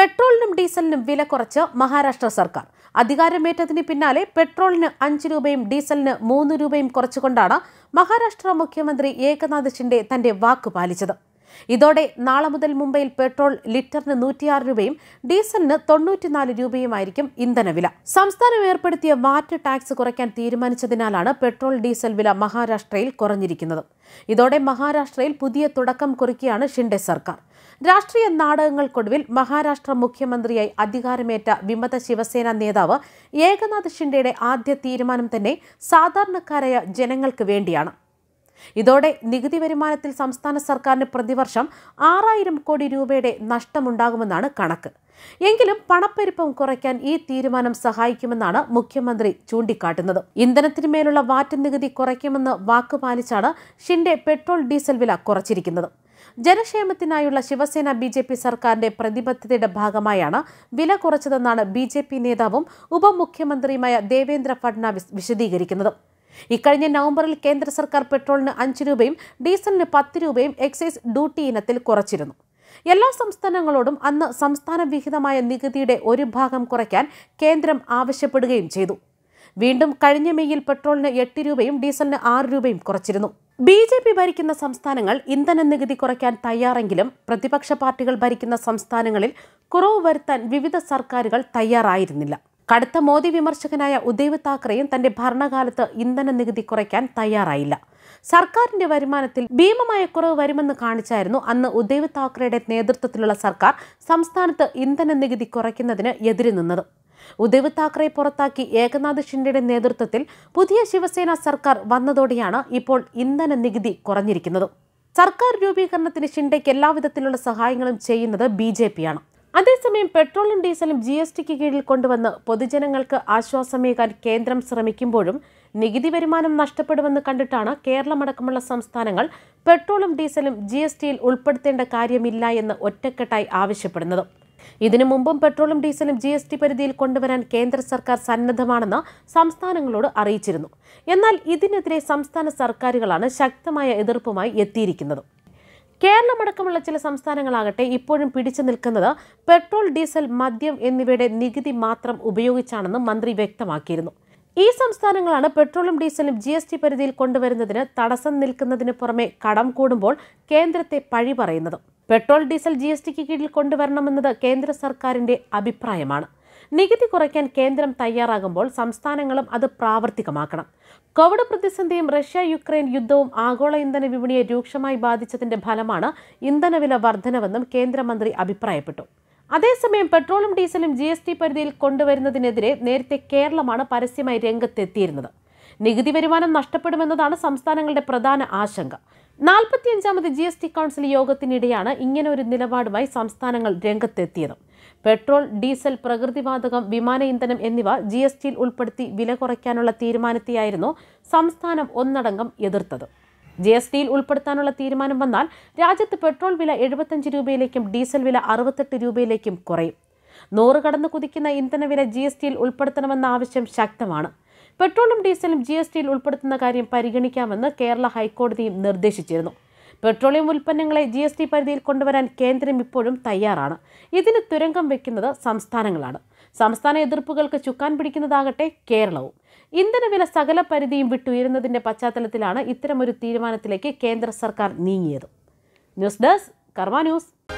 പെട്രോളിനും ഡീസലിനും വില കുറച്ച് മഹാരാഷ്ട്ര സർക്കാർ. അധികാരമേറ്റതിന് പിന്നാലെ പെട്രോളിന് 5 രൂപയും ഡീസലിന് 3 രൂപയും കുറച്ചുകൊണ്ടാണ് മഹാരാഷ്ട്ര മുഖ്യമന്ത്രി ഏകനാഥ് ഷിൻഡെ തന്റെ വാക്ക് പാലിച്ചത്. ഇതോടെ നാളെ മുതൽ മുംബൈയിൽ പെട്രോൾ ലിറ്ററിന് 106 രൂപയും ഡീസലിന് 94 രൂപയുമായിരിക്കും ഇന്ധനവില. സംസ്ഥാനം ഏർപ്പെടുത്തിയ വാറ്റ് ടാക്സ് കുറയ്ക്കാൻ തീരുമാനിച്ചതിനാലാണ് പെട്രോൾ ഡീസൽ വില മഹാരാഷ്ട്രയിൽ കുറഞ്ഞിരിക്കുന്നത്. ഇതോടെ മഹാരാഷ്ട്രയിൽ പുതിയ തുടക്കം കുറിക്കുകയാണ് ഷിൻഡെ സർക്കാർ. രാഷ്ട്രീയ നാടകങ്ങൾക്കൊടുവിൽ മഹാരാഷ്ട്ര മുഖ്യമന്ത്രിയായി അധികാരമേറ്റ വിമത ശിവസേന നേതാവ് ഏകനാഥ് ഷിൻഡെയുടെ ആദ്യ തീരുമാനം തന്നെ സാധാരണക്കാരായ ജനങ്ങൾക്ക് വേണ്ടിയാണ്. ഇതോടെ നികുതി വരുമാനത്തിൽ സംസ്ഥാന സർക്കാരിന് പ്രതിവർഷം 6000 കോടി രൂപയുടെ നഷ്ടമുണ്ടാകുമെന്നാണ് കണക്ക്. എങ്കിലും പണപ്പെരുപ്പം കുറയ്ക്കാൻ ഈ തീരുമാനം സഹായിക്കുമെന്നാണ് മുഖ്യമന്ത്രി ചൂണ്ടിക്കാട്ടുന്നത്. ഇന്ധനത്തിന് മേലുള്ള വാറ്റ് നികുതി കുറയ്ക്കുമെന്ന് വാക്കുപാലിച്ചാണ് ഷിൻഡെ പെട്രോൾ ഡീസൽ വില കുറച്ചിരിക്കുന്നത്. ജനക്ഷേമത്തിനായുള്ള ശിവസേന BJP സർക്കാരിന്റെ പ്രതിബദ്ധതയുടെ ഭാഗമായാണ് വില കുറച്ചതെന്നാണ് BJP നേതാവും ഉപമുഖ്യമന്ത്രിയുമായ ദേവേന്ദ്ര ഫഡ്നാവിസ് വിശദീകരിക്കുന്നത്. ഇക്കഴിഞ്ഞ നവംബറിൽ കേന്ദ്ര സർക്കാർ പെട്രോളിന് 5 രൂപയും ഡീസലിന് 10 രൂപയും എക്സൈസ് ഡ്യൂട്ടി ഇനത്തിൽ കുറച്ചിരുന്നു. എല്ലാ സംസ്ഥാനങ്ങളോടും അന്ന് സംസ്ഥാന വിഹിതമായ നികുതിയുടെ ഒരു ഭാഗം കുറയ്ക്കാൻ കേന്ദ്രം ആവശ്യപ്പെടുകയും ചെയ്തു. വീണ്ടും കഴിഞ്ഞ മെയ്യിൽ പെട്രോളിന് 8 രൂപയും ഡീസലിന് 6 രൂപയും കുറച്ചിരുന്നു. BJP ഭരിക്കുന്ന സംസ്ഥാനങ്ങൾ ഇന്ധന നികുതി കുറയ്ക്കാൻ തയ്യാറെങ്കിലും പ്രതിപക്ഷ പാർട്ടികൾ ഭരിക്കുന്ന സംസ്ഥാനങ്ങളിൽ കുറവ് വരുത്താൻ വിവിധ സർക്കാരുകൾ തയ്യാറായിരുന്നില്ല. കടുത്ത മോദി വിമർശകനായ ഉദ്ധവ് താക്കറെയും തന്റെ ഭരണകാലത്ത് ഇന്ധന നികുതി കുറയ്ക്കാൻ തയ്യാറായില്ല. സർക്കാരിന്റെ വരുമാനത്തിൽ ഭീമമായ കുറവ് വരുമെന്ന് കാണിച്ചായിരുന്നു അന്ന് ഉദ്ധവ് താക്കറെയുടെ നേതൃത്വത്തിലുള്ള സർക്കാർ സംസ്ഥാനത്ത് ഇന്ധന നികുതി കുറയ്ക്കുന്നതിന് എതിര് നിന്നത്. ഉദ്ധവ് താക്കറെ പുറത്താക്കി ഏകനാഥ് ഷിൻഡെയുടെ നേതൃത്വത്തിൽ പുതിയ ശിവസേന സർക്കാർ വന്നതോടെയാണ് ഇപ്പോൾ ഇന്ധന നികുതി കുറഞ്ഞിരിക്കുന്നത്. സർക്കാർ രൂപീകരണത്തിന് ഷിൻഡെയ്ക്ക് എല്ലാവിധത്തിലുള്ള സഹായങ്ങളും ചെയ്യുന്നത് BJP-യാണ്. അതേസമയം പെട്രോളും ഡീസലും GSTക്ക് കീഴിൽ കൊണ്ടുവന്ന് പൊതുജനങ്ങൾക്ക് ആശ്വാസമേകാൻ കേന്ദ്രം ശ്രമിക്കുമ്പോഴും നികുതി വരുമാനം നഷ്ടപ്പെടുമെന്ന് കണ്ടിട്ടാണ് കേരളമടക്കമുള്ള സംസ്ഥാനങ്ങൾ പെട്രോളും ഡീസലും GSTയിൽ ഉൾപ്പെടുത്തേണ്ട കാര്യമില്ല എന്ന് ഒറ്റക്കെട്ടായി ആവശ്യപ്പെടുന്നത്. ഇതിനു മുമ്പും പെട്രോളും ഡീസലും GST പരിധിയിൽ കൊണ്ടുവരാൻ കേന്ദ്ര സർക്കാർ സന്നദ്ധമാണെന്ന് സംസ്ഥാനങ്ങളോട് അറിയിച്ചിരുന്നു. എന്നാൽ ഇതിനെതിരെ സംസ്ഥാന സർക്കാരുകളാണ് ശക്തമായ എതിർപ്പുമായി എത്തിയിരിക്കുന്നത്. കേരളമടക്കമുള്ള ചില സംസ്ഥാനങ്ങളാകട്ടെ ഇപ്പോഴും പിടിച്ചു നിൽക്കുന്നത് പെട്രോൾ, ഡീസൽ, മദ്യം എന്നിവയുടെ നികുതി മാത്രം ഉപയോഗിച്ചാണെന്ന് മന്ത്രി വ്യക്തമാക്കിയിരുന്നു. ഈ സംസ്ഥാനങ്ങളാണ് പെട്രോളും ഡീസലും GST പരിധിയിൽ കൊണ്ടുവരുന്നതിന് തടസ്സം നിൽക്കുന്നതിന് പുറമെ കടം കൂടുമ്പോൾ കേന്ദ്രത്തെ പഴി പറയുന്നത്. പെട്രോൾ, ഡീസൽ GSTക്ക് കീഴിൽ കൊണ്ടുവരണമെന്നത് കേന്ദ്ര സർക്കാരിന്റെ അഭിപ്രായമാണ്. നികുതി കുറയ്ക്കാൻ കേന്ദ്രം തയ്യാറാകുമ്പോൾ സംസ്ഥാനങ്ങളും അത് പ്രാവർത്തികമാക്കണം. കോവിഡ് പ്രതിസന്ധിയും റഷ്യ-യുക്രൈൻ യുദ്ധവും ആഗോള ഇന്ധന വിപണിയെ രൂക്ഷമായി ബാധിച്ചതിന്റെ ഫലമാണ് ഇന്ധനവില വർധനവെന്നും കേന്ദ്രമന്ത്രി അഭിപ്രായപ്പെട്ടു. അതേസമയം പെട്രോളും ഡീസലും GST പരിധിയിൽ കൊണ്ടുവരുന്നതിനെതിരെ നേരത്തെ കേരളമാണ് പരസ്യമായി രംഗത്തെത്തിയിരുന്നത്. നികുതി വരുമാനം നഷ്ടപ്പെടുമെന്നതാണ് സംസ്ഥാനങ്ങളുടെ പ്രധാന ആശങ്ക. 45ാമത് GST കൗൺസിൽ യോഗത്തിനിടെയാണ് ഇങ്ങനെ ഒരു നിലപാടുമായി സംസ്ഥാനങ്ങൾ രംഗത്തെത്തിയത്. പെട്രോൾ, ഡീസൽ, പ്രകൃതിവാതകം, വിമാന ഇന്ധനം എന്നിവ GSTയിൽ ഉൾപ്പെടുത്തി വില കുറയ്ക്കാനുള്ള തീരുമാനത്തെയായിരുന്നു സംസ്ഥാനം ഒന്നടങ്കം എതിർത്തത്. GSTയിൽ ഉൾപ്പെടുത്താനുള്ള തീരുമാനം വന്നാൽ രാജ്യത്ത് പെട്രോൾ വില 75 രൂപയിലേക്കും ഡീസൽ വില 68 രൂപയിലേക്കും കുറയും. 100 കടന്നു കുതിക്കുന്ന ഇന്ധനവില GSTയിൽ ഉൾപ്പെടുത്തണമെന്ന ആവശ്യം ശക്തമാണ്. പെട്രോളും ഡീസലും GSTയിൽ ഉൾപ്പെടുത്തുന്ന കാര്യം പരിഗണിക്കാമെന്ന് കേരള ഹൈക്കോടതിയും നിർദ്ദേശിച്ചിരുന്നു. പെട്രോളിയം ഉൽപ്പന്നങ്ങളെ GST പരിധിയിൽ കൊണ്ടുവരാൻ കേന്ദ്രം ഇപ്പോഴും തയ്യാറാണ്. ഇതിന് തുരങ്കം വെക്കുന്നത് സംസ്ഥാനങ്ങളാണ്. സംസ്ഥാന എതിർപ്പുകൾക്ക് ചുക്കാൻ പിടിക്കുന്നതാകട്ടെ കേരളവും. ഇന്ധനവില സകല പരിധിയും വിട്ടുയരുന്നതിന്റെ പശ്ചാത്തലത്തിലാണ് ഇത്തരമൊരു തീരുമാനത്തിലേക്ക് കേന്ദ്ര സർക്കാർ നീങ്ങിയത്. News desk Karma news.